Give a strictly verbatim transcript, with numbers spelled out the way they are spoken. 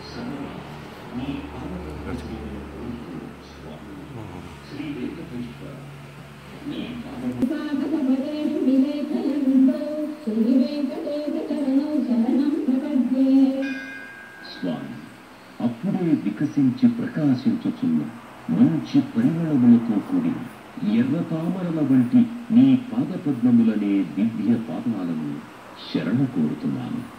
స్వామి అప్పుడే వికసించి ప్రకాశించుచున్న మంచి పరిమళములతో కూడి ఎర్ర తామరల వంటి నీ పాదపద్మములనే దివ్య పాదాలను శరణ కోరుతున్నాను.